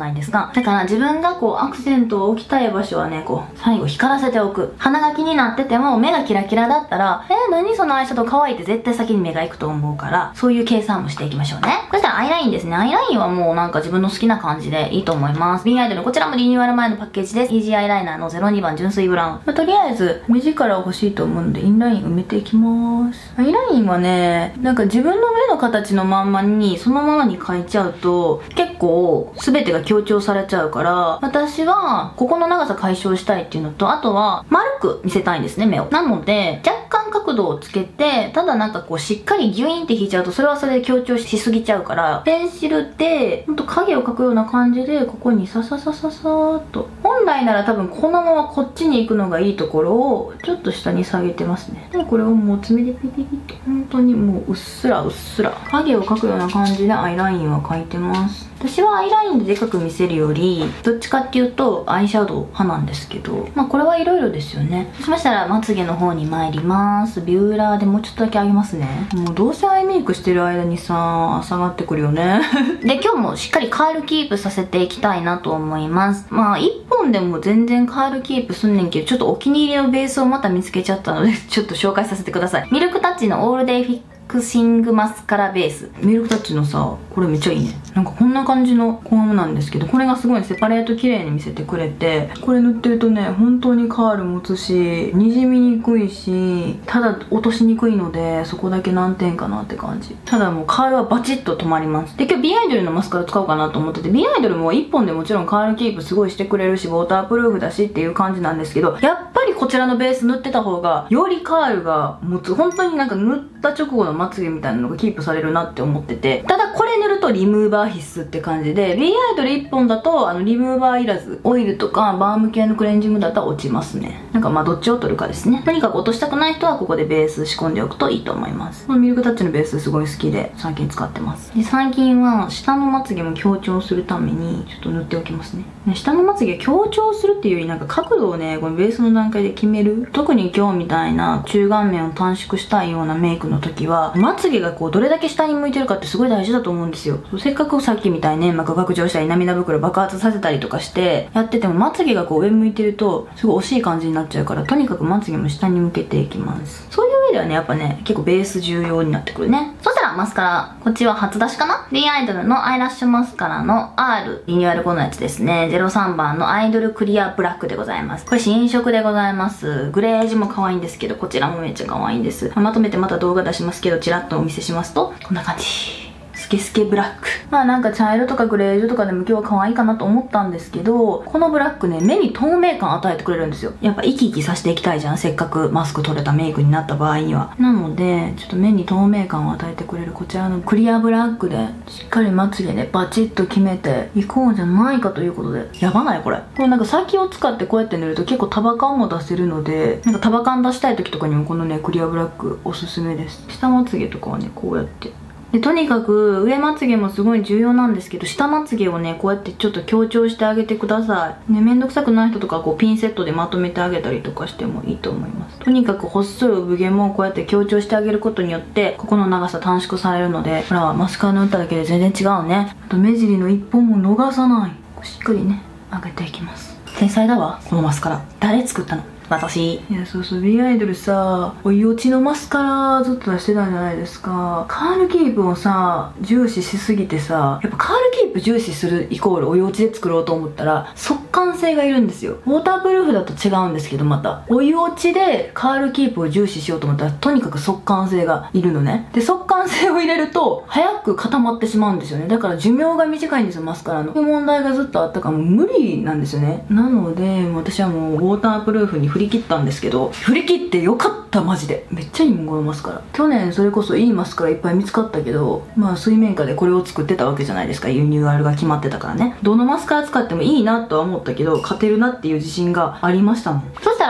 ないですか。だから自分がこうアクセントを置きたい場所はね、こう最後光らせておく。鼻が気になってても目がキラキラだったら、何そのアイシャドウ可愛いって絶対先に目が行くと思うから、そういう計算もしていきましょうね。そしたらアイラインですね。アイラインはもうなんか自分の好きな感じでいいと思います。Bアイドル、こちらもリニューアル前のパッケージです。イージーアイライナーの02番純粋ブラウン。とりあえず目力欲しいと思うんでインライン埋めていきます。アイラインはね、なんか自分の目の形のまんまにそのままに描いちゃうと結構全てが強調されちゃうから、私はここの長さ解消したいっていうのと、あとは丸く見せたいんですね、目を。なので若干角度をつけて、ただなんかこうしっかりギュイーンって引いちゃうとそれはそれで強調しすぎちゃうから、ペンシルでほんと影を描くような感じでここにサササササーっと、本来なら多分このままこっちに行くのがいいところをちょっと下に下げてますね。でこれをもう爪でピピピって本当にもううっすらうっすら影を描くような感じでアイラインは描いてます。私はアイラインででかく見せるよりどっちかっていうとアイシャドウ派なんですけど、まあこれはいろいろですよね。そうしましたらまつげの方に参ります。ビューラーでもうちょっとだけ上げますね。もうどうせアイメイクしてる間にさ下がってくるよねで今日もしっかりカールキープさせていきたいなと思います。まあ1本でも全然カールキープすんねんけど、ちょっとお気に入りのベースをまた見つけちゃったのでちょっと紹介させてください。ミルクタッチのオールデイフィックシングマスカラベース。ミルクタッチのさ、これめっちゃいいね。なんかこんな感じのコームなんですけど、これがすごいセパレート綺麗に見せてくれて、これ塗ってるとね本当にカール持つしにじみにくいし、ただ落としにくいのでそこだけ難点かなって感じ。ただもうカールはバチッと止まります。で今日 B アイドルのマスカラ使おうかなと思ってて、 B アイドルも1本でもちろんカールキープすごいしてくれるしウォータープルーフだしっていう感じなんですけど、やっぱりこちらのベース塗ってた方がよりカールが持つ。本当になんか塗った直後のまつげみたいなのがキープされるなって思ってて、ただこれ塗るとリムーバー必須って感じで、 B アイドル1本だとリムーバーいらず、オイルとかバーム系のクレンジングだったら落ちますね。なんかまあどっちを取るかですね。とにかく落としたくない人はここでベース仕込んでおくといいと思います。このミルクタッチのベースすごい好きで最近使ってます。で最近は下のまつげも強調するためにちょっと塗っておきますね。下のまつげ強調するっていうよりなんか角度をねこのベースの段階で決める。特に今日みたいな中顔面を短縮したいようなメイクの時はまつげがこうどれだけ下に向いてるかってすごい大事だと思うんですよ。せっかくさっきみたいに粘膜拡張したり涙袋爆発させたりとかしてやっててもまつげがこう上向いてるとすごい惜しい感じになっちゃうから、とにかくまつげも下に向けていきます。そういう上ではねやっぱね結構ベース重要になってくるね。そしたらマスカラ、こっちは初出しかな。 B アイドルのアイラッシュマスカラの R リニューアル後のやつですね。03番のアイドルクリアブラックでございます。これ新色でございます。グレージも可愛いんですけど、こちらもめっちゃ可愛いんです。まとめてまた動画出しますけど、ちらっとお見せしますとこんな感じ。スケスケブラック。まあなんか茶色とかグレージュとかでも今日は可愛いかなと思ったんですけど、このブラックね目に透明感与えてくれるんですよ。やっぱ生き生きさせていきたいじゃん、せっかくマスク取れたメイクになった場合には。なのでちょっと目に透明感を与えてくれるこちらのクリアブラックでしっかりまつげでバチッと決めていこうじゃないかということで。やばないこれ。これなんか先を使ってこうやって塗ると結構束感も出せるので、なんか束感出したい時とかにもこのねクリアブラックおすすめです。下まつげとかはねこうやってで、とにかく上まつげもすごい重要なんですけど、下まつげをねこうやってちょっと強調してあげてくださいね。めんどくさくない人とかこうピンセットでまとめてあげたりとかしてもいいと思います。とにかく細い産毛もこうやって強調してあげることによってここの長さ短縮されるので、ほらマスカラ塗っただけで全然違うね。あと目尻の一本も逃さない。しっかりね上げていきます。天才だわこのマスカラ。誰作ったの？私。いやそうそう、 B アイドルさ追い落ちのマスカラずっと出してたんじゃないですか。カールキープをさ重視しすぎてさ、やっぱカールキープ重視するイコール追い落ちで作ろうと思ったら速乾性がいるんですよ。ウォータープルーフだと違うんですけど、また追い落ちでカールキープを重視しようと思ったらとにかく速乾性がいるのね。で速乾性を入れると早く固まってしまうんですよね。だから寿命が短いんですよマスカラの。そういう問題がずっとあったからもう無理なんですよね。なので私はもうウォータープルーフに振り切ったんですけど、振り切ってよかったマジで。めっちゃいいもんこのマスカラ。去年それこそいいマスカラいっぱい見つかったけど、まあ水面下でこれを作ってたわけじゃないですか。輸入あるが決まってたからね。どのマスカラ使ってもいいなとは思ったけど勝てるなっていう自信がありましたもん。そしたら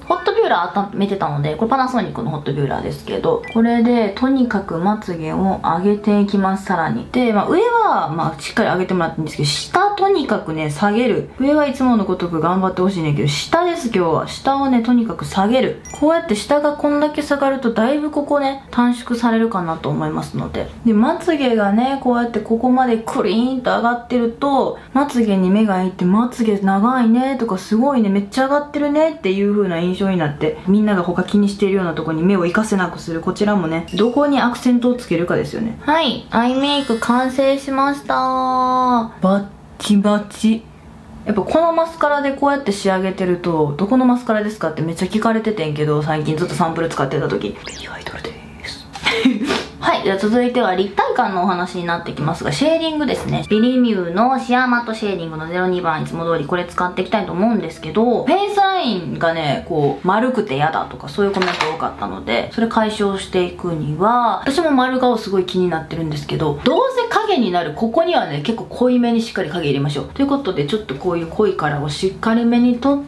ホットビューラー温めてたので、これパナソニックのホットビューラーですけど、これでとにかくまつげを上げていきます。さらにで、上はしっかり上げてもらっていいんですけど、下とにかくね下げる。上はいつものごとく頑張ってほしいねんけど、下です。今日は下をねとにかく下げる。こうやって下がこんだけ下がるとだいぶここね短縮されるかなと思いますので、まつげがねこうやってここまでクリーンと上がってると、まつげに目がいって、まつげ長いねとか、すごいねめっちゃ上がってるねっていう風な印象になって、みんなが他気にしているようなところに目を活かせなくする。こちらもねどこにアクセントをつけるかですよね。はい、アイメイク完成しました。バッチバチ。やっぱこのマスカラでこうやって仕上げてると、どこのマスカラですかってめっちゃ聞かれててんけど、最近ずっとサンプル使ってた時、ベリーアイドルですはい、では続いては立体感のお話になってきますが、シェーディングですね。ビリミューのシアーマットシェーディングの02番、いつも通りこれ使っていきたいと思うんですけど、フェイスラインがねこう丸くて嫌だとかそういうコメント多かったので、それ解消していくには、私も丸顔すごい気になってるんですけど、どうせ影になるここにはね結構濃いめにしっかり影入れましょうということで、ちょっとこういう濃いカラーをしっかりめに取って、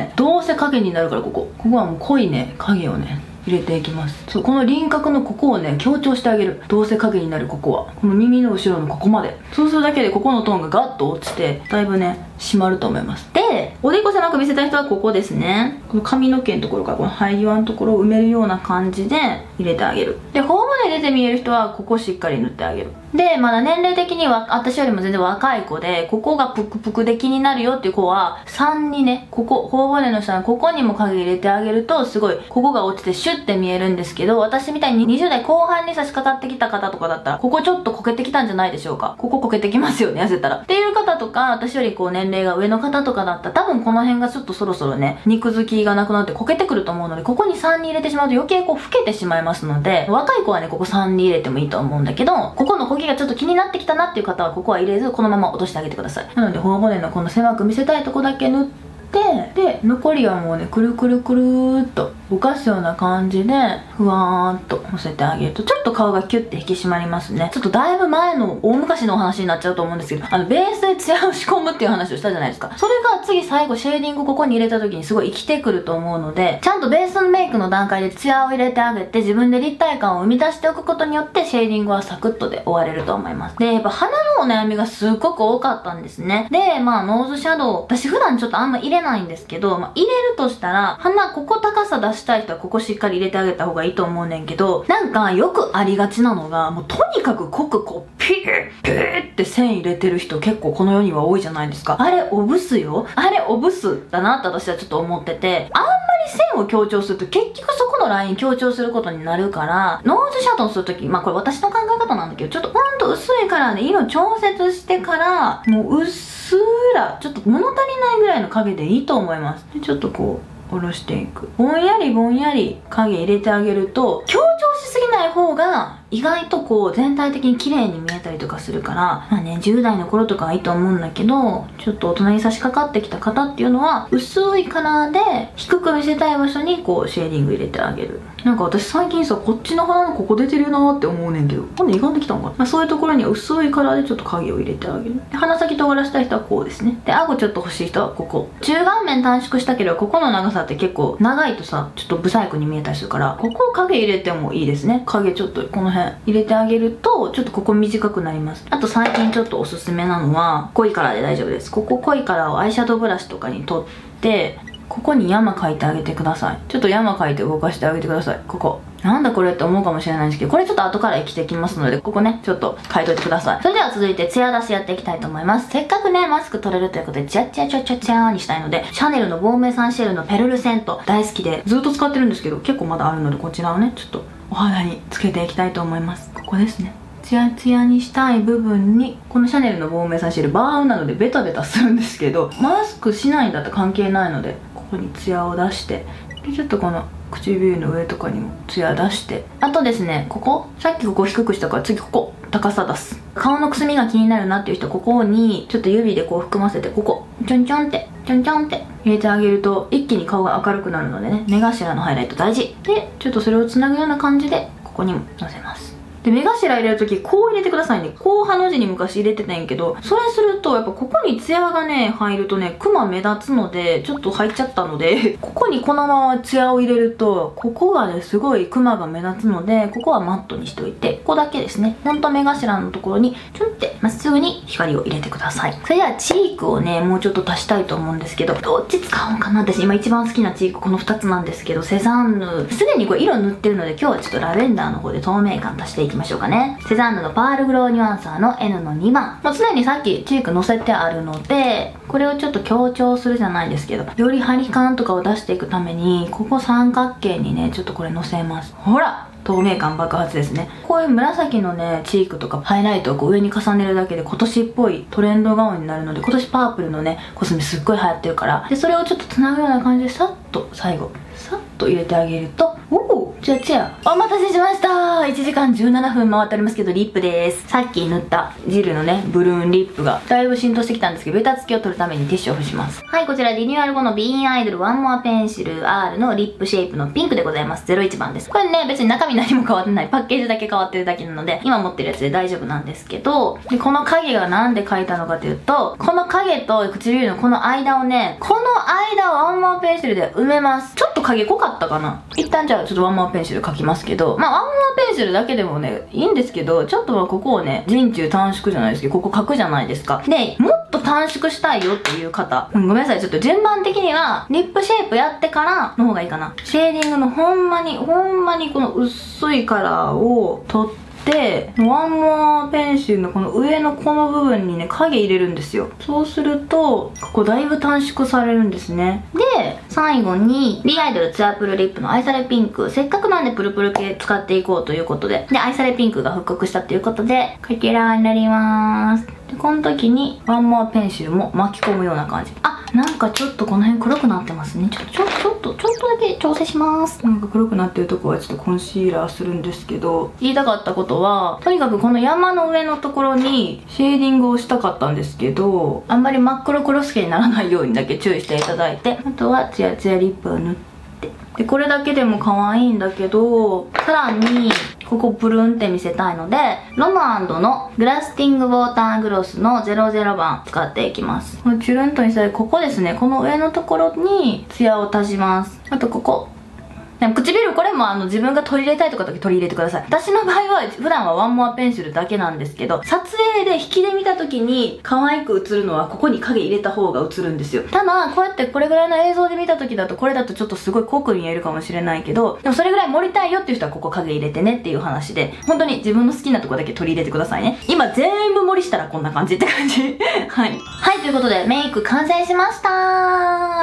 どうせ影になるからここはもう濃いね影をね入れていきます。そう、この輪郭のここをね強調してあげる。どうせ影になるここはこの耳の後ろのここまで。そうするだけでここのトーンがガッと落ちて、だいぶね締まると思います。で、おでこ狭く見せたい人はここですね。この髪の毛のところからこの生え際のところを埋めるような感じで入れてあげる。で、頬骨出て見える人はここしっかり塗ってあげる。で、まだ年齢的には私よりも全然若い子で、ここがプクプクで気になるよっていう子は3にね、ここ頬骨の下のここにも影入れてあげると、すごいここが落ちてシュッて見えるんですけど、私みたいに20代後半に差し掛かってきた方とかだったら、ここちょっとこけてきたんじゃないでしょうか。こここけてきますよね、痩せたらっていう方とか、私よりこう年齢が上の方とかだったら、多分この辺がちょっとそろそろね肉付きがなくなってこけてくると思うので、ここに3に入れてしまうと余計こう老けてしまいますので、若い子はねここ3に入れてもいいと思うんだけど、ここのこけがちょっと気になってきたなっていう方はここは入れず、このまま落としてあげてください。なので頬骨のこの狭く見せたいとこだけ塗って、で残りはもうねくるくるくるーっとぼかすような感じでふわーっと乗せてあげると、ちょっと顔がキュッて引き締まりますね。ちょっとだいぶ前の大昔のお話になっちゃうと思うんですけど、ベースでツヤを仕込むっていう話をしたじゃないですか。それが次最後シェーディングここに入れた時にすごい生きてくると思うので、ちゃんとベースメイクの段階でツヤを入れてあげて、自分で立体感を生み出しておくことによってシェーディングはサクッとで終われると思います。で、やっぱ鼻のお悩みがすっごく多かったんですね。で、ノーズシャドウ、私普段ちょっとあんま入れないんですけど、入れるとしたら鼻ここ高さ出したい人はここしっかり入れてあげた方がいいと思うねんけど、なんかよくありがちなのが、もうとにかく濃くこうピーって線入れてる人結構この世には多いじゃないですか。あれオブスよ。あれオブスだなって私はちょっと思ってて、あんまり線を強調すると結局そこのライン強調することになるから、ノーズシャドウするとき、これ私の考え方なんだけど、ちょっとほんと薄いカラーで色調節してから、もううっすらちょっと物足りないぐらいの影でいいと思います。でちょっとこう下ろしていく。ぼんやりぼんやり影入れてあげると、強調しすぎない方が意外とこう全体的に綺麗に見えたりとかするから、10代の頃とかはいいと思うんだけど、ちょっと大人に差し掛かってきた方っていうのは薄いカラーで低く見せたい場所にこうシェーディング入れてあげる。なんか私最近さ、こっちの鼻のここ出てるなーって思うねんけど、今度歪んできたのかな。そういうところには薄いカラーでちょっと影を入れてあげる。で鼻先尖らしたい人はこうですね。で顎ちょっと欲しい人はここ。中顔面短縮したければ、ここの長さって結構長いとさ、ちょっとブサイクに見えたりするから、ここを影入れてもいいですね。影ちょっとこの辺入れてあげると、ちょっとここ短くなります。あと最近ちょっとおすすめなのは、濃いカラーで大丈夫です。ここ濃いカラーをアイシャドウブラシとかに取って、ここに山描いてあげてください。ちょっと山描いて動かしてあげてください。ここなんだこれって思うかもしれないんですけど、これちょっと後から生きてきますので、ここねちょっと描いといてください。それでは続いてツヤ出しやっていきたいと思います。せっかくねマスク取れるということで、ツヤツヤツヤツヤツヤにしたいので、シャネルのボームエサンシェルのペルルセント大好きでずっと使ってるんですけど、結構まだあるので、こちらをねちょっとお肌につけていきたいと思います。ここですね。ツヤツヤにしたい部分に、このシャネルのボームエサンシェルバーウなのでベタベタするんですけど、マスクしないんだったら関係ないので、ここにツヤを出して、でちょっとこの唇の上とかにもツヤ出して、あとですね、ここさっきここ低くしたから、次ここ高さ出す。顔のくすみが気になるなっていう人は、ここにちょっと指でこう含ませて、ここちょんちょんってちょんちょんって入れてあげると、一気に顔が明るくなるのでね、目頭のハイライト大事で、ちょっとそれをつなぐような感じでここにものせます。 で、目頭入れるとき、こう入れてくださいね。こうハの字に昔入れてたんやけど、それすると、やっぱここにツヤがね、入るとね、クマ目立つので、ちょっと入っちゃったので、ここにこのままツヤを入れると、ここがね、すごいクマが目立つので、ここはマットにしておいて、ここだけですね。ほんと目頭のところに、ちょんってまっすぐに光を入れてください。それではチークをね、もうちょっと足したいと思うんですけど、どっち使おうかな。私今一番好きなチークこの2つなんですけど、セザンヌ。すでにこれ色塗ってるので、今日はちょっとラベンダーの方で透明感足していきましょうかね。セザンヌのパールグローニュアンサーの N の2番。もう常にさっきチーク乗せてあるので、これをちょっと強調するじゃないですけど、より張り感とかを出していくために、ここ三角形にね、ちょっとこれ乗せます。ほら、透明感爆発ですね。こういう紫のね、チークとかハイライトをこう上に重ねるだけで今年っぽいトレンド顔になるので、今年パープルのね、コスメすっごい流行ってるから。で、それをちょっとつなぐような感じでさっと最後、さっと入れてあげると、おお、チェア。お待たせしました。1時間17分回っておりますけど、リップです。さっき塗ったジルのね、ブルーンリップがだいぶ浸透してきたんですけど、ベタつきを取るためにティッシュを付します。はい、こちらリニューアル後のビーンアイドルワンモアペンシル R のリップシェイプのピンクでございます。01番です。これね、別に中身何も変わってない。パッケージだけ変わってるだけなので、今持ってるやつで大丈夫なんですけど、で、この影がなんで描いたのかというと、この影と唇のこの間をね、この間をワンモアペンシルで埋めます。ちょっと影濃かったかな。一旦じゃあちょっとワンモアペンシル描きますけど、まあワンモアペンシルだけでもね、いいんですけど、ちょっとまあここをね、人中短縮じゃないですけど、ここ描くじゃないですか。で、もっと短縮したいよっていう方、ごめんなさい、ちょっと順番的には、リップシェイプやってからの方がいいかな。シェーディングのほんまにこの薄いカラーを取って、で、ワンモアペンシルのこの上のこの部分にね、影入れるんですよ。そうすると、ここだいぶ短縮されるんですね。で、最後に、ビーアイドルツアープルリップの愛されピンク。せっかくなんでプルプル系使っていこうということで。で、愛されピンクが復刻したということで、こちらになります。で、この時に、ワンモアペンシルも巻き込むような感じ。あ、なんかちょっとこの辺黒くなってますね。ちょっとだけ調整します。なんか黒くなってるとこはちょっとコンシーラーするんですけど、言いたかったことは、とにかくこの山の上のところにシェーディングをしたかったんですけど、あんまり真っ黒クロスケにならないようにだけ注意していただいて、あとはツヤツヤリップを塗って、で、これだけでも可愛いんだけど、さらに、ここプルンって見せたいので、ロマンドのグラスティングウォーターグロスの00番使っていきます。このチュルンと見せたい、ここですね。この上のところにツヤを足します。あとここ。でも唇これも自分が取り入れたいとかだけ取り入れてください。私の場合は普段はワンモアペンシルだけなんですけど、撮影で引きで見た時に可愛く映るのはここに影入れた方が映るんですよ。ただこうやってこれぐらいの映像で見た時だとこれだとちょっとすごい濃く見えるかもしれないけど、でもそれぐらい盛りたいよっていう人はここ影入れてねっていう話で、本当に自分の好きなとこだけ取り入れてくださいね。今全部盛りしたらこんな感じって感じ。はい。はい、ということでメイク完成しました。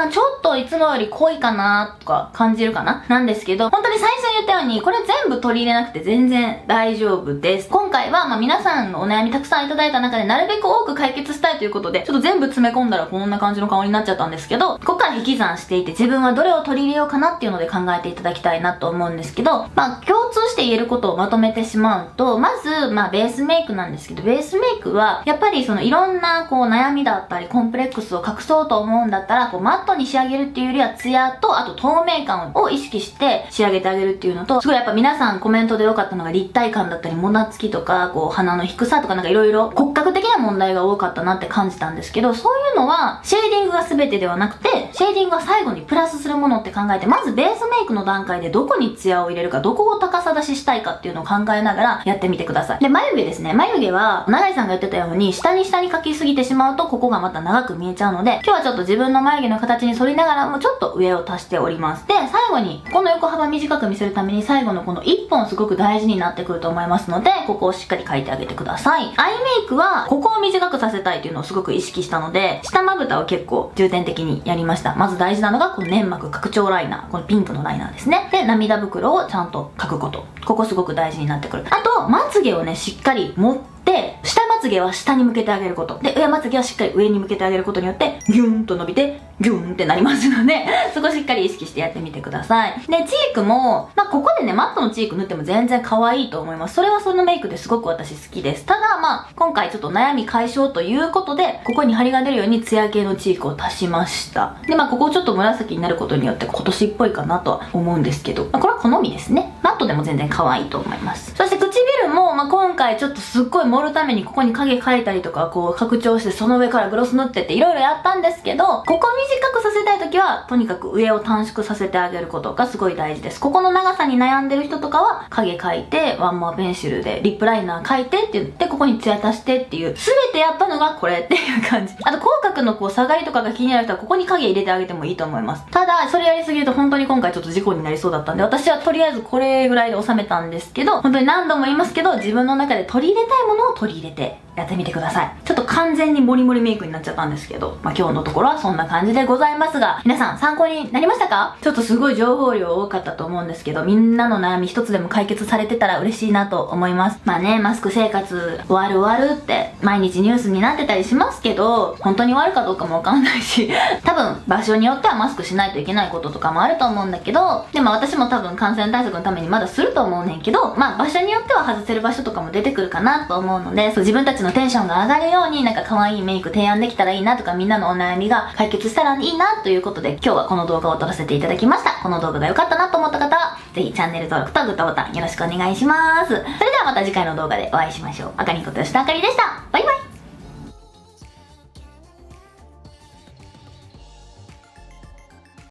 ちょっといつもより濃いかなとか感じるかななんですけど、本当に最初に言ったようにこれ全部取り入れなくて全然大丈夫です。今回は皆さんのお悩みたくさんいただいた中でなるべく多く解決したいということで、ちょっと全部詰め込んだらこんな感じの顔になっちゃったんですけど、ここから引き算していって自分はどれを取り入れようかなっていうので考えていただきたいなと思うんですけど、共通して言えることをまとめてしまうと、まずベースメイクなんですけど、ベースメイクはやっぱりいろんな悩みだったりコンプレックスを隠そうと思うんだったらマットに仕上げるっていうよりはツヤとあと透明感を意識して仕上げてあげるっていうのと、すごいやっぱ皆さんコメントで多かったのが立体感だったりもなつきとか鼻の低さとかいろいろ骨格的な問題が多かったなって感じたんですけど、そういうのはシェーディングが全てではなくて、シェーディングは最後にプラスするものって考えて、まずベースメイクの段階でどこにツヤを入れるか、どこを高さ出ししたいかっていうのを考えながらやってみてください。で、眉毛ですね。眉毛は永井さんが言ってたように下に描きすぎてしまうとここがまた長く見えちゃうので、今日はちょっと自分の眉毛の形に沿いながらもちょっと上を足しております。で、最後にこの横幅短く見せるために最後のこの1本すごく大事になってくると思いますので、ここをしっかり描いてあげてください。アイメイクはここを短くさせたいというのをすごく意識したので、下まぶたを結構重点的にやりました。まず大事なのがこの粘膜拡張ライナー、このピンクのライナーですね。で、涙袋をちゃんと描くこと、ここすごく大事になってくる。あとまつげをねしっかり持って、下まつげは下に向けてあげることで、上まつげはしっかり上に向けてあげることによってギュンと伸びてギュンってなりますので、そこしっかり意識してやってみてください。で、チークもここでねマットのチーク塗っても全然可愛いと思います。それはそのメイクですごく私好きです。ただ今回ちょっと悩み解消ということで、ここに張りが出るようにツヤ系のチークを足しました。で、ここちょっと紫になることによって今年っぽいかなとは思うんですけど、これは好みですね。マットでも全然可愛いと思います。そして唇も今回ちょっとすっごい盛るためにここに影描いたりとか、こう拡張してその上からグロス塗ってっていろいろやったんですけど、ここ短くさせたい時は、とにかく上を短縮させてあげることがすごい大事です。ここの長さに悩んでる人とかは、影描いて、ワンモアペンシルでリップライナー描いてって言って、ここにツヤ足してっていう、すべてやったのがこれっていう感じ。あと口角のこう下がりとかが気になる人は、ここに影入れてあげてもいいと思います。ただ、それやりすぎると本当に今回ちょっと事故になりそうだったんで、私はとりあえずこれぐらいで収めたんですけど、本当に何度も言いますけど、自分の中で取り入れたいものを取り入れてやってみてください。ちょっと完全にモリモリメイクになっちゃったんですけど、まあ今日のところはそんな感じでございますが、皆さん参考になりましたか？ちょっとすごい情報量多かったと思うんですけど、みんなの悩み一つでも解決されてたら嬉しいなと思います。まあね、マスク生活終わる終わるって毎日ニュースになってたりしますけど、本当に終わるかどうかもわかんないし、多分場所によってはマスクしないといけないこととかもあると思うんだけど、でも私も多分感染対策のためにまだすると思うねんけど、まあ場所によっては外せる場所とかも出てくるかなと思うので、そう自分たちのテンションが上がるようになんか可愛いメイク提案できたらいいなとか、みんなのお悩みが解決したらいいなということで、今日はこの動画を撮らせていただきました。この動画が良かったなと思った方は、ぜひチャンネル登録とグッドボタンよろしくお願いします。それではまた次回の動画でお会いしましょう。あかりんこと吉田あかりでした。バイバイ。